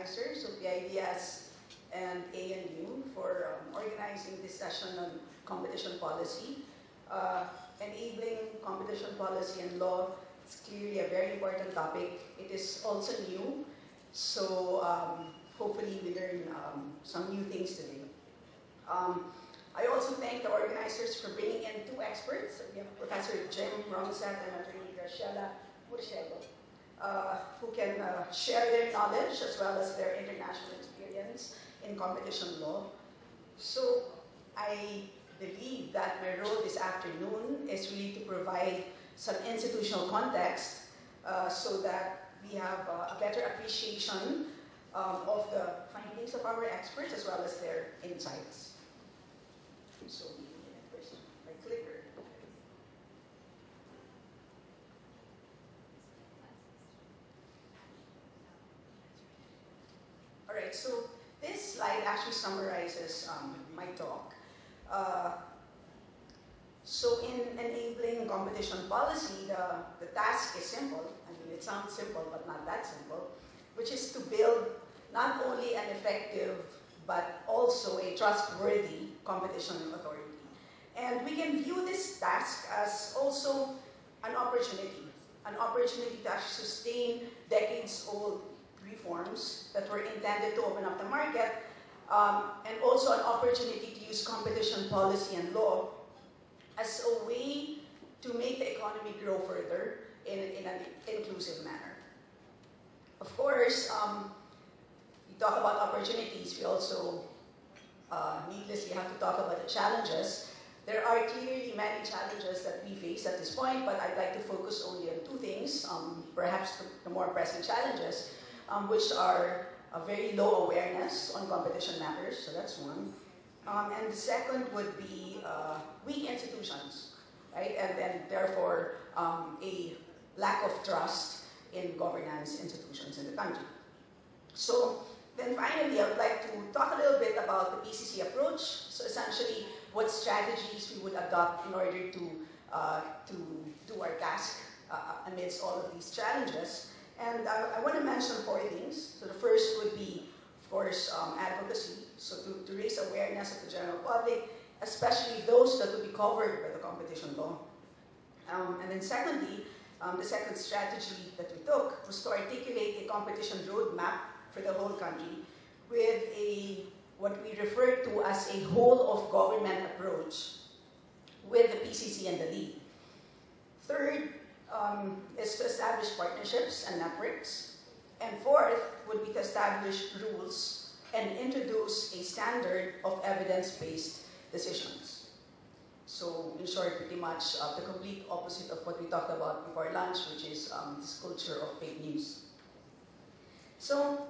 organizers of PIDS and ANU for organizing this session on competition policy. Enabling competition policy and law is clearly a very important topic. It is also new, so hopefully we learn some new things today. I also thank the organizers for bringing in two experts. We have Professor Jim Romsat and Attorney Stella Luz, who can share their knowledge as well as their international experience in competition law. So I believe that my role this afternoon is really to provide some institutional context so that we have a better appreciation of the findings of our experts as well as their insights. So first, my clicker. All right, so this slide actually summarizes my talk. So in enabling competition policy, the task is simple. I mean, it sounds simple, but not that simple, which is to build not only an effective, but also a trustworthy competition authority. And we can view this task as also an opportunity to actually sustain decades-old reforms that were intended to open up the market, and also an opportunity to use competition policy and law as a way to make the economy grow further in an inclusive manner. Of course, we talk about opportunities, we also needlessly have to talk about the challenges. There are clearly many challenges that we face at this point, but I'd like to focus only on two things, perhaps the more pressing challenges, which are a very low awareness on competition matters, so that's one. And the second would be weak institutions, right? And therefore a lack of trust in governance institutions in the country. So then finally, I would like to talk a little bit about the PCC approach. So essentially, what strategies we would adopt in order to do our task amidst all of these challenges. And I want to mention four things. So the first would be, of course, advocacy. So to raise awareness of the general public, especially those that would be covered by the competition law. And then secondly, the second strategy that we took was to articulate a competition roadmap for the whole country with what we refer to as a whole-of-government approach with the PCC and the lead. Third is to establish partnerships and networks. And fourth would be to establish rules and introduce a standard of evidence-based decisions. So in short, pretty much the complete opposite of what we talked about before lunch, which is this culture of fake news. So,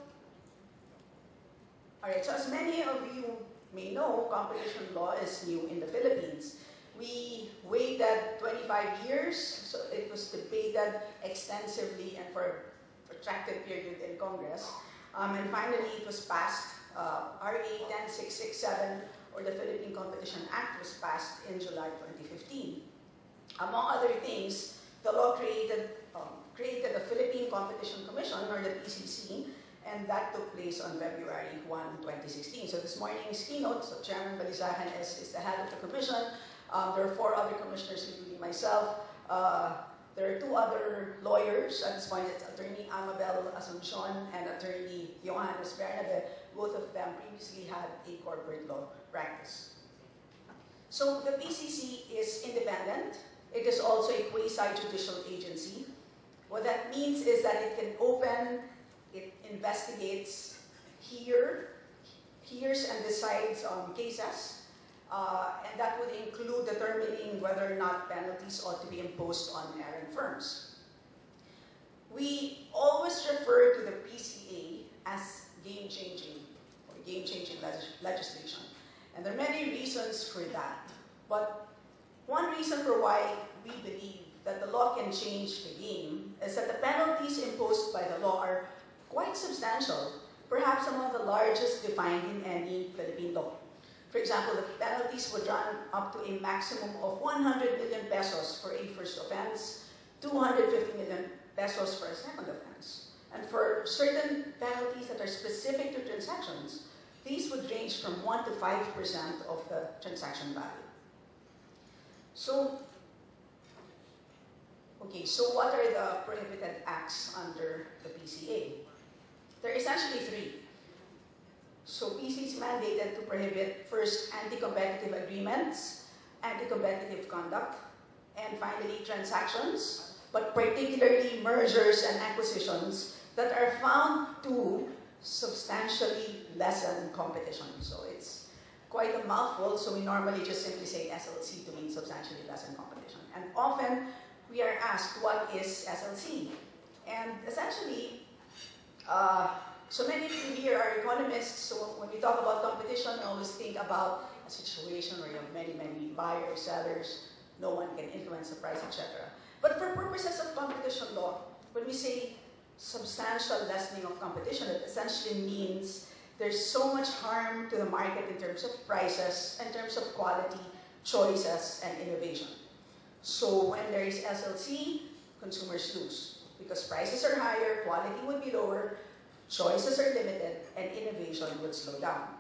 all right, so as many of you may know, competition law is new in the Philippines. We waited 25 years, so it was debated extensively and for a protracted period in Congress. And finally, it was passed. RA 10667, or the Philippine Competition Act, was passed in July 2015. Among other things, the law created the Philippine Competition Commission, or the PCC, and that took place on February 1, 2016. So this morning's keynote, so Chairman Balizahan is the head of the commission. There are four other commissioners, including myself. There are two other lawyers at this point. It's Attorney Amabel Asuncion and Attorney Johannes Bernabe. Both of them previously had a corporate law practice. So the PCC is independent. It is also a quasi-judicial agency. What that means is that it can open, it investigates, hears and decides on cases, and that would include determining whether or not penalties ought to be imposed on errant firms. We always refer to the PCA as game-changing legislation, and there are many reasons for that. But one reason for why we believe that the law can change the game is that the penalties imposed by the law are quite substantial, perhaps among the largest defined in any Philippine law. For example, the penalties would run up to a maximum of 100 million pesos for a first offense, 250 million pesos for a second offense. And for certain penalties that are specific to transactions, these would range from 1 to 5% of the transaction value. So, okay, so what are the prohibited acts under the PCA? There are essentially 3. So PC is mandated to prohibit first anti-competitive agreements, anti-competitive conduct, and finally transactions, but particularly mergers and acquisitions that are found to substantially lessen competition. So it's quite a mouthful, so we normally just simply say SLC to mean substantially lessen competition. And often we are asked, what is SLC? And essentially, so many of you here are economists, so when we talk about competition, we always think about a situation where you have many, many buyers, sellers, no one can influence the price, etc. But for purposes of competition law, when we say substantial lessening of competition, it essentially means there's so much harm to the market in terms of prices, in terms of quality, choices, and innovation. So when there is SLC, consumers lose because prices are higher, quality would be lower, choices are limited, and innovation would slow down.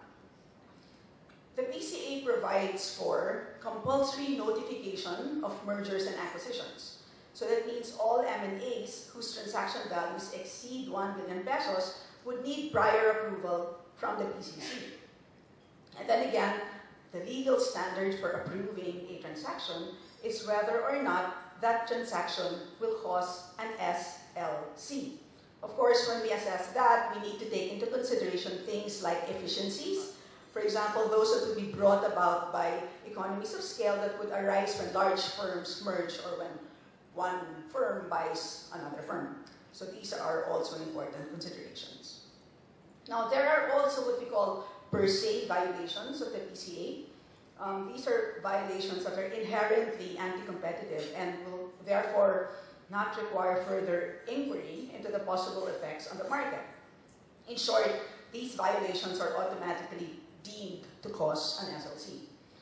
The PCA provides for compulsory notification of mergers and acquisitions. So that means all M&As whose transaction values exceed 1 billion pesos would need prior approval from the PCC. And then again, the legal standard for approving a transaction is whether or not that transaction will cause an SLC. Of course, when we assess that, we need to take into consideration things like efficiencies. For example, those that would be brought about by economies of scale that would arise when large firms merge or when one firm buys another firm. So these are also important considerations. Now, there are also what we call per se violations of the PCA. These are violations that are inherently anti-competitive and will therefore not require further inquiry into the possible effects on the market. In short, these violations are automatically deemed to cause an SLC.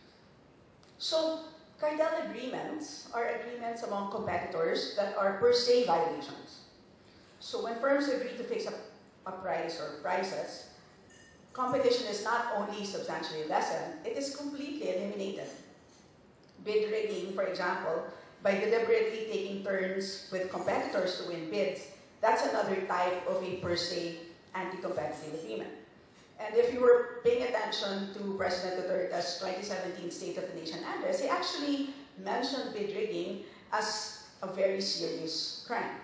So, cartel agreements are agreements among competitors that are per se violations. So when firms agree to fix a price or prices, competition is not only substantially lessened, it is completely eliminated. Bid rigging, for example, by deliberately taking turns with competitors to win bids, that's another type of a per se anti-competitive agreement. And if you were paying attention to President Duterte's 2017 State of the Nation address, he actually mentioned bid rigging as a very serious crime.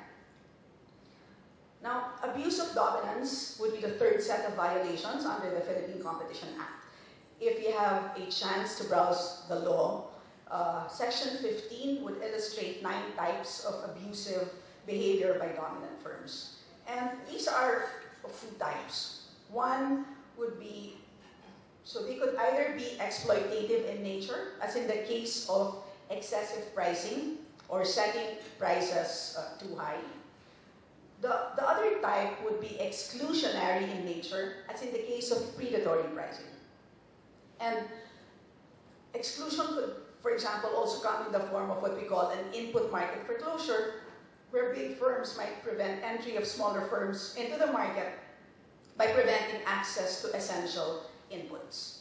Now, abuse of dominance would be the third set of violations under the Philippine Competition Act. If you have a chance to browse the law, Section 15 would illustrate 9 types of abusive behavior by dominant firms. And these are of 2 types. One would be, so they could either be exploitative in nature, as in the case of excessive pricing or setting prices too high. The other type would be exclusionary in nature, as in the case of predatory pricing. And exclusion could, for example, also come in the form of what we call an input market foreclosure, where big firms might prevent entry of smaller firms into the market by preventing access to essential inputs.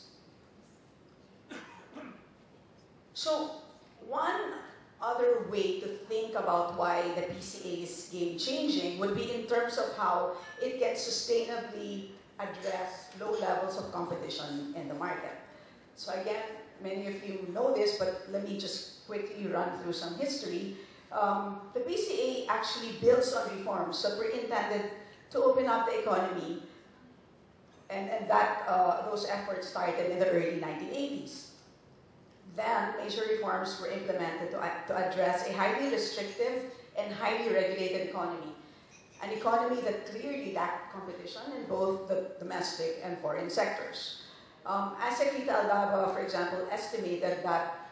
So, one other way to think about why the PCA is game-changing would be in terms of how it can sustainably address low levels of competition in the market. So again, many of you know this, but let me just quickly run through some history. The PCA actually builds on reforms that were intended to open up the economy, and those efforts started in the early 1980s. Then, major reforms were implemented to address a highly restrictive and highly regulated economy, an economy that clearly lacked competition in both the domestic and foreign sectors. ASEC Rita Aldaba, for example, estimated that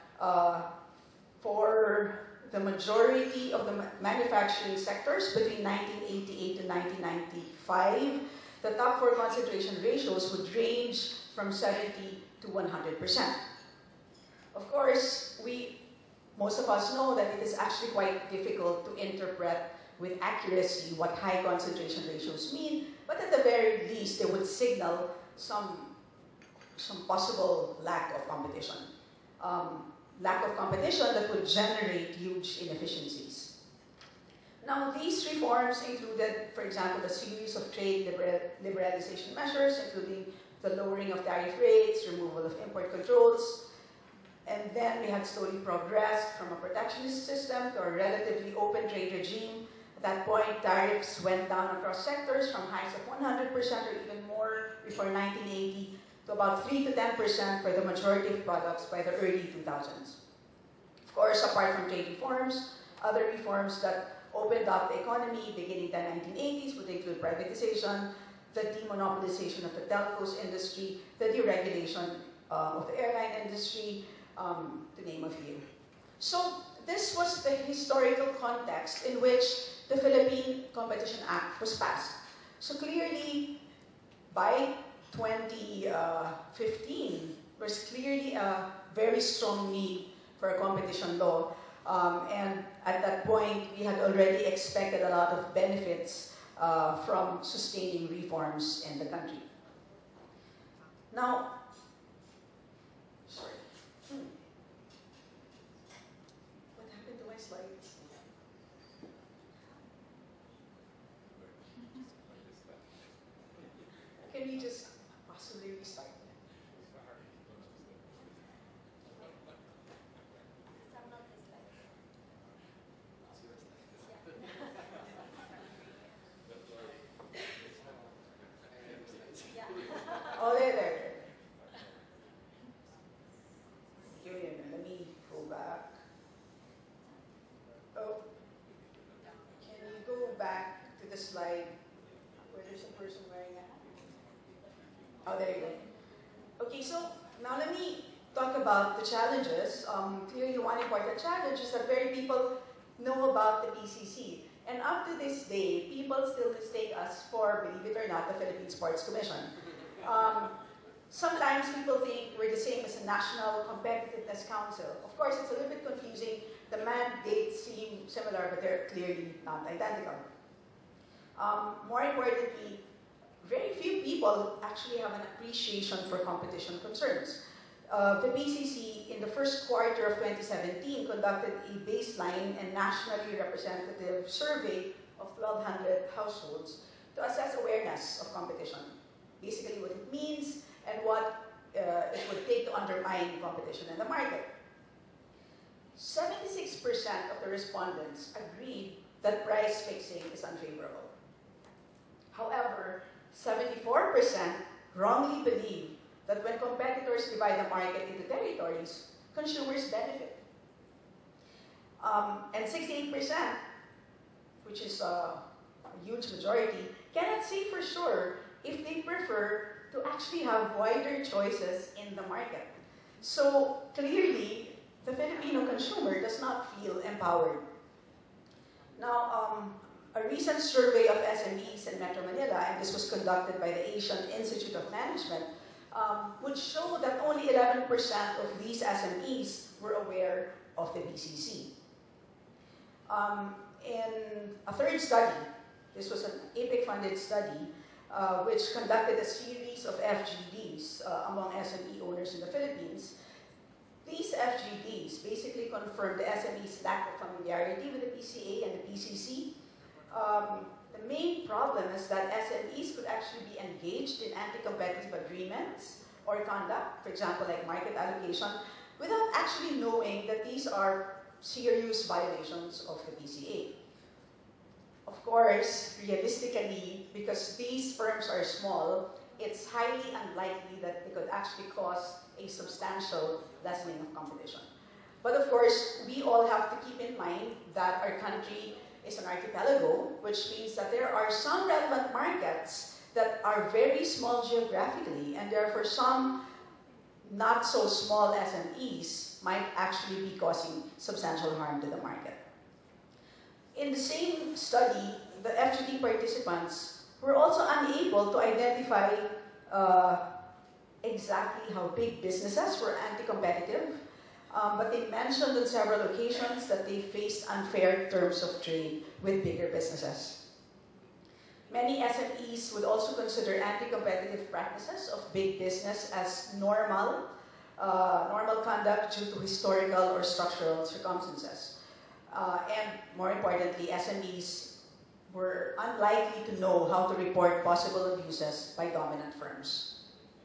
for the majority of the manufacturing sectors between 1988 to 1995, the top 4 concentration ratios would range from 70 to 100%. Of course, most of us know that it is actually quite difficult to interpret with accuracy what high concentration ratios mean, but at the very least, they would signal some possible lack of competition. Lack of competition that would generate huge inefficiencies. Now, these reforms included, for example, a series of trade liberalization measures, including the lowering of tariff rates, removal of import controls, and then we had slowly progressed from a protectionist system to a relatively open trade regime. At that point, tariffs went down across sectors from highs of 100% or even more before 1980 to about 3 to 10% for the majority of products by the early 2000s. Of course, apart from trade reforms, other reforms that opened up the economy beginning the 1980s would include privatization, the demonopolization of the telcos industry, the deregulation of the airline industry, to name a few. So this was the historical context in which the Philippine Competition Act was passed. So clearly, by 2015, there's clearly a very strong need for a competition law. And at that point, we had already expected a lot of benefits from sustaining reforms in the country. Now, sorry. What happened to my slides? Can we just possibly restart? Oh, there. Let me go back. Oh, can you go back to the slide where there's a person wearing a hat? Oh, there you go. Okay, so now let me talk about the challenges. Clearly, one important challenge is that very people know about the PCC. And up to this day, people still mistake us for, believe it or not, the Philippine Sports Commission. Sometimes people think we're the same as the National Competitiveness Council. Of course, it's a little bit confusing. The mandates seem similar, but they're clearly not identical. More importantly, very few people actually have an appreciation for competition concerns. The PCC, in the first quarter of 2017, conducted a baseline and nationally representative survey of 1,200 households to assess awareness of competition. Basically what it means and what it would take to undermine competition in the market. 76% of the respondents agreed that price fixing is unfavorable. However, 74% wrongly believe that when competitors divide the market into territories, consumers benefit. And 68%, which is a huge majority, cannot say for sure if they prefer to actually have wider choices in the market. So clearly, the Filipino consumer does not feel empowered. Now, a recent survey of SMEs in Metro Manila, and this was conducted by the Philippine Institute of Management, would show that only 11% of these SMEs were aware of the BCC. In a third study, this was an APIC-funded study, which conducted a series of FGDs among SME owners in the Philippines. These FGDs basically confirmed the SME's lack of familiarity with the PCA and the PCC. The main problem is that SMEs could actually be engaged in anti-competitive agreements or conduct, for example, like market allocation, without actually knowing that these are serious violations of the PCA. Of course, realistically, because these firms are small, it's highly unlikely that they could actually cause a substantial lessening of competition. But of course, we all have to keep in mind that our country is an archipelago, which means that there are some relevant markets that are very small geographically, and therefore some not so small SMEs might actually be causing substantial harm to the market. In the same study, the FGD participants were also unable to identify exactly how big businesses were anti-competitive, but they mentioned on several occasions that they faced unfair terms of trade with bigger businesses. Many SMEs would also consider anti-competitive practices of big business as normal conduct due to historical or structural circumstances. And more importantly, SMEs were unlikely to know how to report possible abuses by dominant firms.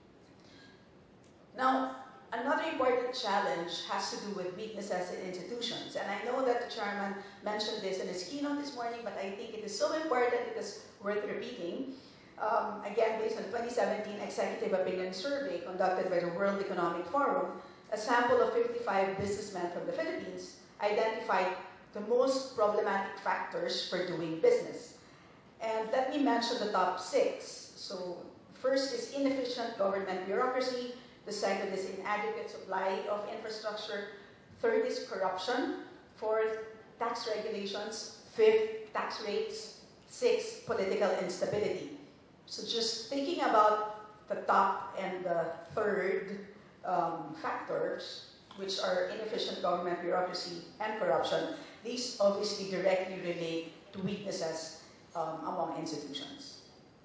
Now, another important challenge has to do with weaknesses in institutions. And I know that the chairman mentioned this in his keynote this morning, but I think it is so important it is worth repeating. Again, based on the 2017 Executive Opinion Survey conducted by the World Economic Forum, a sample of 55 businessmen from the Philippines identified the most problematic factors for doing business. And let me mention the top 6. So, first is inefficient government bureaucracy. The second is inadequate supply of infrastructure. Third is corruption. Fourth, tax regulations. Fifth, tax rates. Sixth, political instability. So just thinking about the top and the third factors, which are inefficient government bureaucracy and corruption, these obviously directly relate to weaknesses among institutions.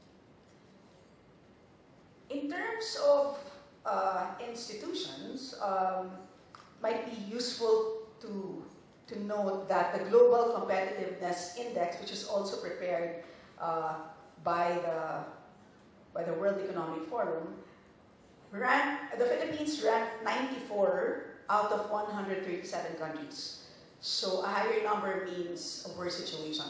In terms of institutions, might be useful to note that the Global Competitiveness Index, which is also prepared by the World Economic Forum, the Philippines ranked 94 out of 137 countries. So a higher number means a worse situation.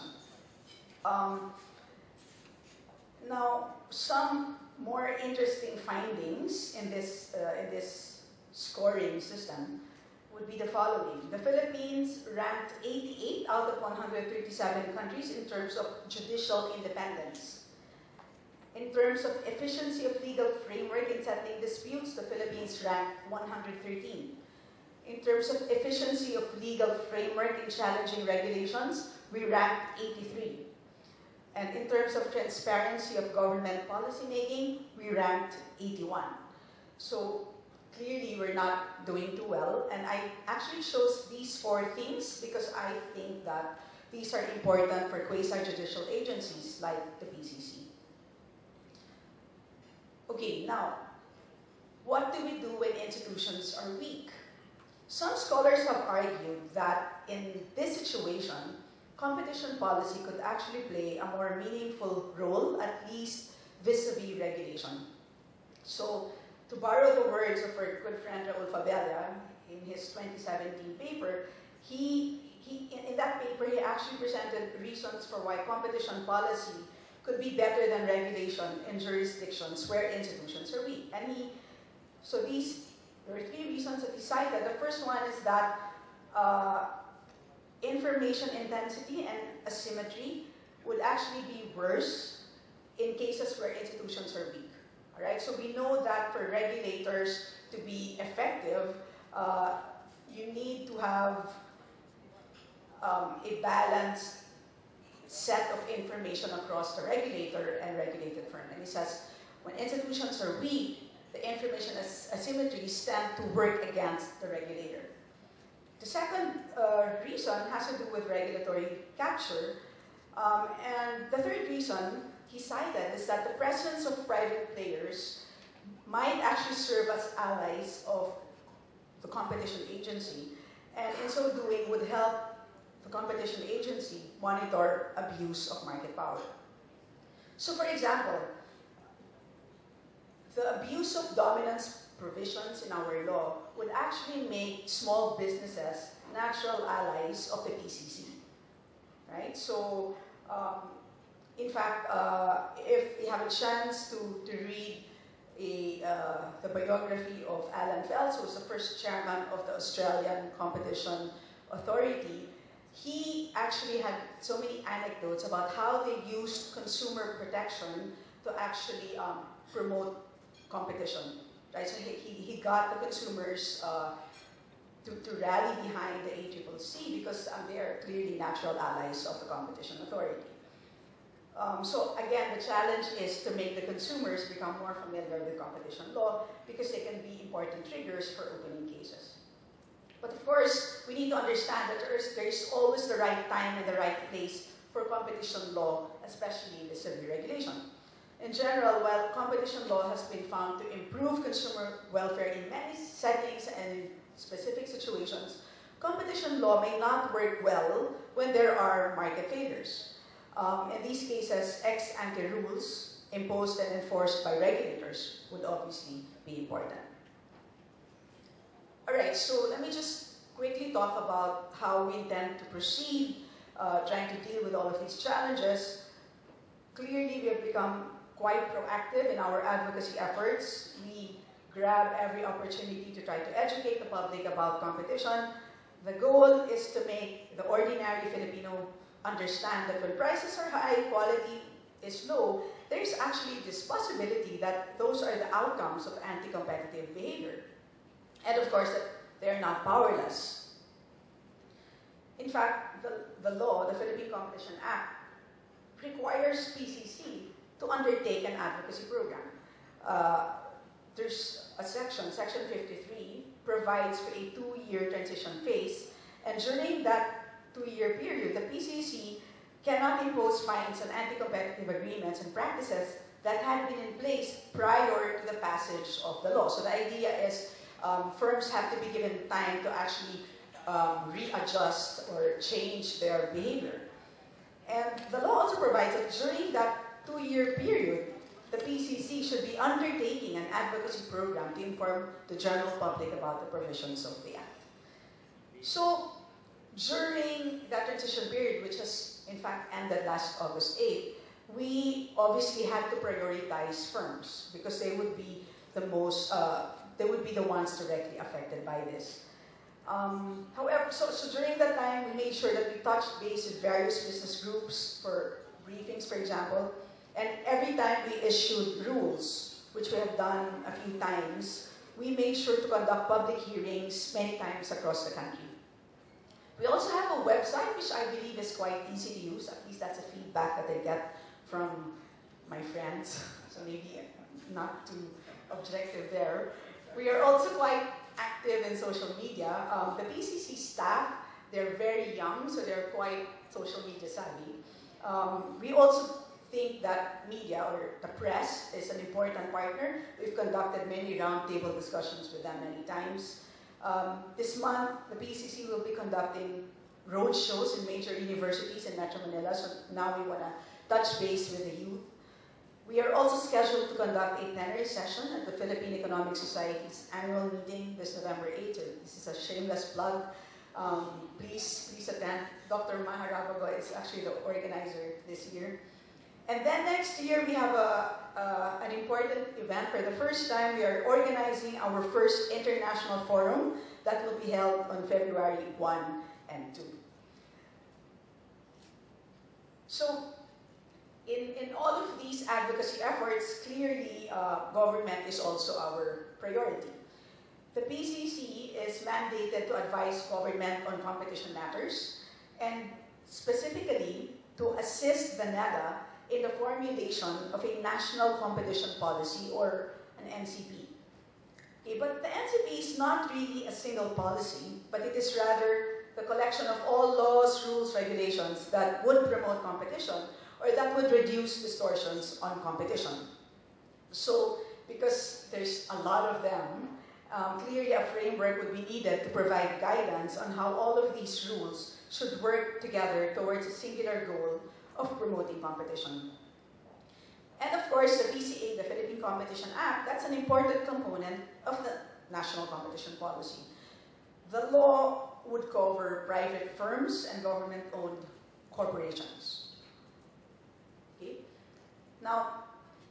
Now, some more interesting findings in this scoring system would be the following. The Philippines ranked 88 out of 137 countries in terms of judicial independence. In terms of efficiency of legal framework in settling disputes, the Philippines ranked 113. In terms of efficiency of legal framework in challenging regulations, we ranked 83. And in terms of transparency of government policy making, we ranked 81. So clearly we're not doing too well. And I actually chose these 4 things because I think that these are important for quasi-judicial agencies like the PCC. Okay, now, what do we do when institutions are weak? Some scholars have argued that in this situation, competition policy could actually play a more meaningful role, at least vis-a-vis regulation. So, to borrow the words of our good friend Raul Fabella in his 2017 paper, in that paper he actually presented reasons for why competition policy could be better than regulation in jurisdictions where institutions are weak. And there are 3 reasons that he cited. The first one is that information intensity and asymmetry would actually be worse in cases where institutions are weak. All right? So we know that for regulators to be effective, you need to have a balanced set of information across the regulator and regulated firm. And he says, when institutions are weak, the information asymmetries tend to work against the regulator. The second reason has to do with regulatory capture. And the third reason he cited is that the presence of private players might actually serve as allies of the competition agency, and in so doing would help the competition agency monitor abuse of market power. So for example, the abuse of dominance provisions in our law would actually make small businesses natural allies of the PCC, right? So, in fact, if you have a chance to read the biography of Alan Fels, who was the first chairman of the Australian Competition Authority, he actually had so many anecdotes about how they used consumer protection to actually promote competition. Right? So he got the consumers to rally behind the ACCC because they are clearly natural allies of the Competition Authority. So again, the challenge is to make the consumers become more familiar with competition law because they can be important triggers for opening cases. But of course, we need to understand that there is always the right time and the right place for competition law, especially in the civil regulation. In general, while competition law has been found to improve consumer welfare in many settings and in specific situations, competition law may not work well when there are market failures. In these cases, ex-ante rules imposed and enforced by regulators would obviously be important. Alright, so let me just quickly talk about how we intend to proceed trying to deal with all of these challenges. Clearly, we have become quite proactive in our advocacy efforts. We grab every opportunity to try to educate the public about competition. The goal is to make the ordinary Filipino understand that when prices are high, quality is low, there's actually this possibility that those are the outcomes of anti-competitive behavior. And of course, that they're not powerless. In fact, the law, the Philippine Competition Act, requires PCC to undertake an advocacy program. There's a section 53, provides for a 2-year transition phase, and during that 2-year period, the PCC cannot impose fines on anti-competitive agreements and practices that had been in place prior to the passage of the law. So the idea is firms have to be given time to actually readjust or change their behavior. And the law also provides that during that 2-year period, the PCC should be undertaking an advocacy program to inform the general public about the provisions of the Act. So, during that transition period, which has in fact ended last August 8th, we obviously had to prioritize firms because they would be the most, they would be the ones directly affected by this. However, so during that time, we made sure that we touched base with various business groups for briefings, for example, and every time we issued rules, which we have done a few times, we made sure to conduct public hearings many times across the country. We also have a website, which I believe is quite easy to use. At least that's a feedback that I get from my friends, so maybe not too objective there. We are also quite active in social media. The PCC staff, they're very young, so they're quite social media savvy. We also think that media or the press is an important partner. We've conducted many roundtable discussions with them many times. This month, the PCC will be conducting road shows in major universities in Metro Manila, so now we want to touch base with the youth. We are also scheduled to conduct a plenary session at the Philippine Economic Society's annual meeting this November 8th. This is a shameless plug. Please attend. Dr. Maharabago is actually the organizer this year. And then next year, we have an important event. For the first time, we are organizing our first international forum that will be held on February 1 and 2. So, in all of these advocacy efforts, clearly government is also our priority. The PCC is mandated to advise government on competition matters and specifically to assist the NEDA in the formulation of a national competition policy or an NCP. Okay, but the NCP is not really a single policy, but it is rather the collection of all laws, rules, regulations that would promote competition or that would reduce distortions on competition. So, because there's a lot of them, clearly a framework would be needed to provide guidance on how all of these rules should work together towards a singular goal of promoting competition. And of course, the PCA, the Philippine Competition Act, that's an important component of the national competition policy. The law would cover private firms and government-owned corporations. Okay? Now,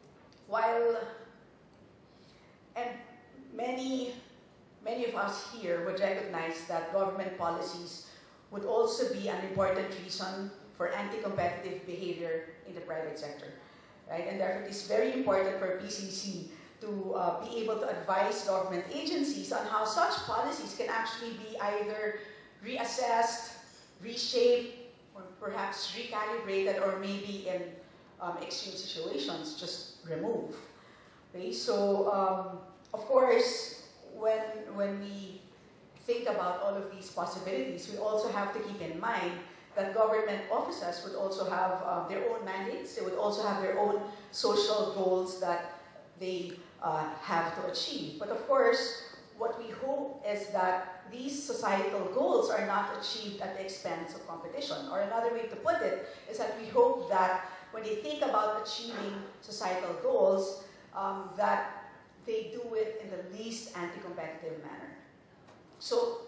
and many of us here would recognize that government policies would also be an important reason for anti-competitive behavior in the private sector, right? And therefore, it is very important for PCC to be able to advise government agencies on how such policies can actually be either reassessed, reshaped, or perhaps recalibrated, or maybe in extreme situations, just remove. Okay, so of course, when we think about all of these possibilities, we also have to keep in mind that government officers would also have their own mandates. They would also have their own social goals that they have to achieve. But of course, what we hope is that these societal goals are not achieved at the expense of competition. Or another way to put it is that we hope that when they think about achieving societal goals, that they do it in the least anti-competitive manner. So,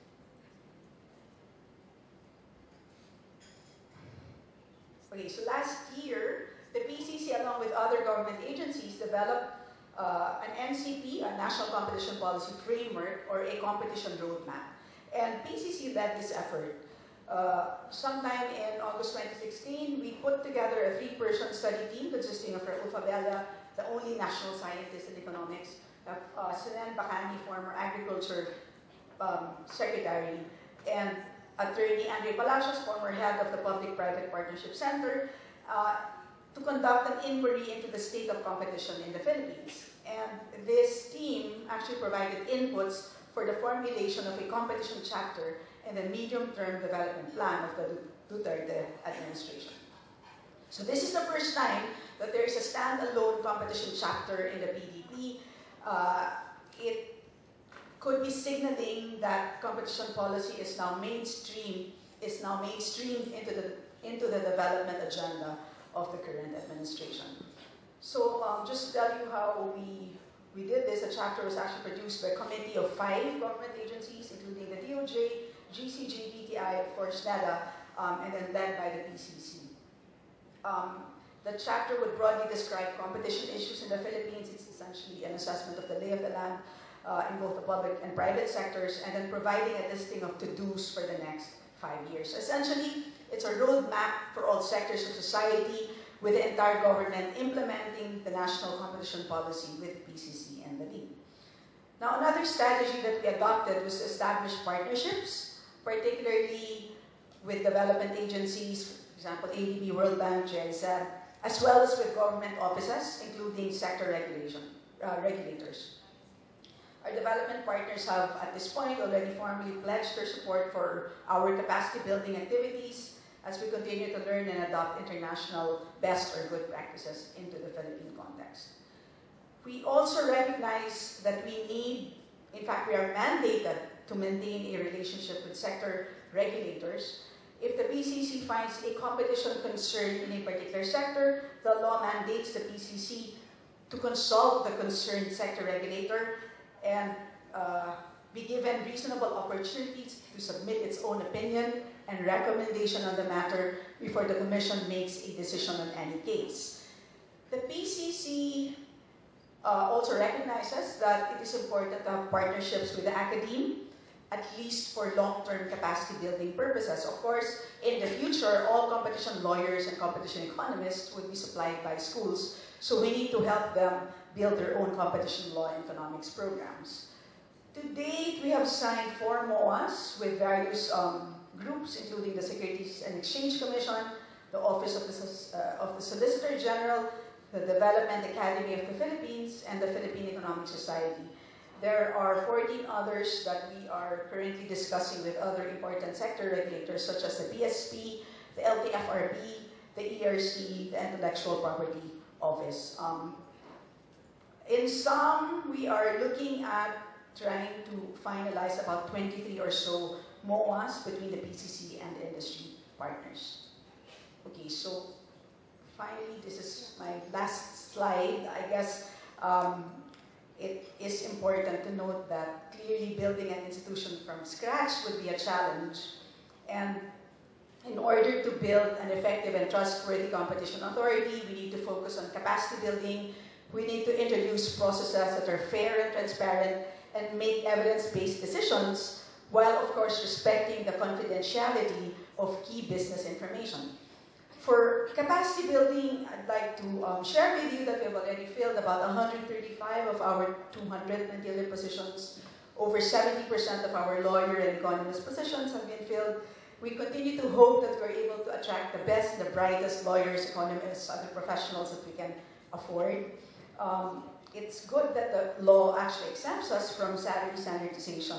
last year, the PCC, along with other government agencies, developed an NCP, a National Competition Policy Framework, or a competition roadmap. And PCC led this effort. Sometime in August 2016, we put together a 3-person study team consisting of Raul Fabella, the only national scientist in economics, Sunan Bacani, former agriculture secretary, and attorney Andre Palacios, former head of the Public-Private Partnership Center, to conduct an inquiry into the state of competition in the Philippines. And this team actually provided inputs for the formulation of a competition chapter in the medium-term development plan of the Duterte administration. So this is the first time that there is a standalone competition chapter in the PDP. It could be signaling that competition policy is now mainstreamed into the development agenda of the current administration. So just to tell you how we did this, the chapter was actually produced by a committee of 5 government agencies, including the DOJ, GCG, DTI, of course, NEDA, and then led by the PCC. The chapter would broadly describe competition issues in the Philippines. It's essentially an assessment of the lay of the land in both the public and private sectors, and then providing a listing of to-dos for the next 5 years. Essentially, it's a roadmap for all sectors of society, with the entire government implementing the national competition policy with PCC and the lead. Now, another strategy that we adopted was to establish partnerships, particularly with development agencies, for example, ADB, World Bank, GIZ, as well as with government offices, including sector regulators. Our development partners have, at this point, already formally pledged their support for our capacity building activities as we continue to learn and adopt international best or good practices into the Philippine context. We also recognize that we need, in fact, we are mandated to maintain a relationship with sector regulators. If the PCC finds a competition concern in a particular sector, the law mandates the PCC to consult the concerned sector regulator and be given reasonable opportunities to submit its own opinion and recommendation on the matter before the Commission makes a decision on any case. The PCC also recognizes that it is important to have partnerships with the academe, at least for long-term capacity building purposes. Of course, in the future, all competition lawyers and competition economists would be supplied by schools, so we need to help them build their own competition law and economics programs. To date, we have signed 4 MOAs with various groups, including the Securities and Exchange Commission, the Office of the Solicitor General, the Development Academy of the Philippines, and the Philippine Economic Society. There are 14 others that we are currently discussing with other important sector regulators, such as the PSP, the LTFRB, the ERC, the Intellectual Property Office. In sum, we are looking at trying to finalize about 23 or so MOAs between the PCC and the industry partners. Okay, so finally, this is my last slide. I guess it is important to note that clearly building an institution from scratch would be a challenge. And in order to build an effective and trustworthy competition authority, we need to focus on capacity building. We need to introduce processes that are fair and transparent and make evidence-based decisions, while of course respecting the confidentiality of key business information. For capacity building, I'd like to share with you that we have already filled about 135 of our 200 Manila positions. Over 70% of our lawyer and economist positions have been filled. We continue to hope that we're able to attract the best, the brightest lawyers, economists, other professionals that we can afford. It's good that the law actually exempts us from salary standardization,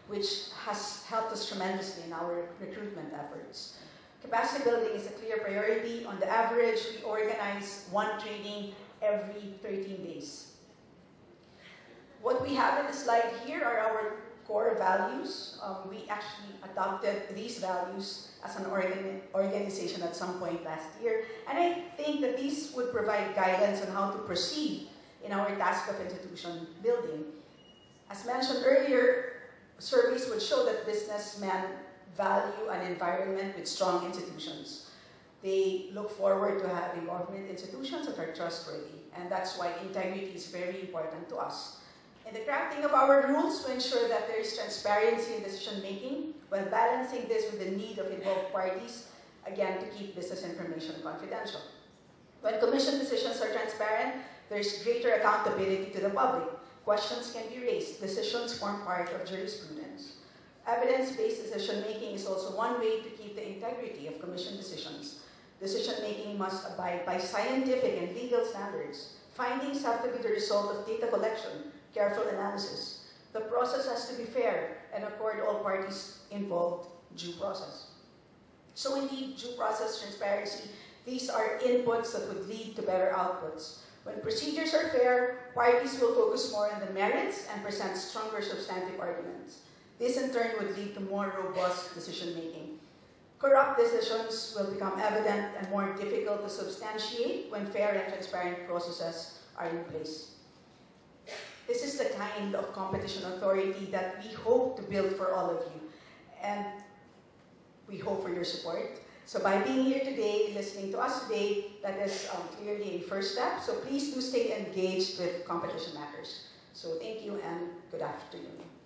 which has helped us tremendously in our recruitment efforts. Capacity building is a clear priority. On the average, we organize one training every 13 days. What we have in the slide here are our core values. We actually adopted these values as an organization at some point last year, and I think that these would provide guidance on how to proceed in our task of institution building. As mentioned earlier, surveys would show that businessmen value an environment with strong institutions. They look forward to having government institutions that are trustworthy, and that's why integrity is very important to us. In the crafting of our rules, to ensure that there is transparency in decision-making, while balancing this with the need of involved parties, again, to keep business information confidential. When commission decisions are transparent, there is greater accountability to the public. Questions can be raised. Decisions form part of jurisprudence. Evidence-based decision-making is also one way to keep the integrity of commission decisions. Decision-making must abide by scientific and legal standards. Findings have to be the result of data collection, careful analysis. The process has to be fair and accord all parties involved due process. So indeed, due process, transparency, these are inputs that would lead to better outputs. When procedures are fair, parties will focus more on the merits and present stronger substantive arguments. This in turn would lead to more robust decision-making. Corrupt decisions will become evident and more difficult to substantiate when fair and transparent processes are in place. This is the kind of competition authority that we hope to build for all of you, and we hope for your support. So by being here today, listening to us today, that is clearly a first step. So please do stay engaged with competition matters. So thank you and good afternoon.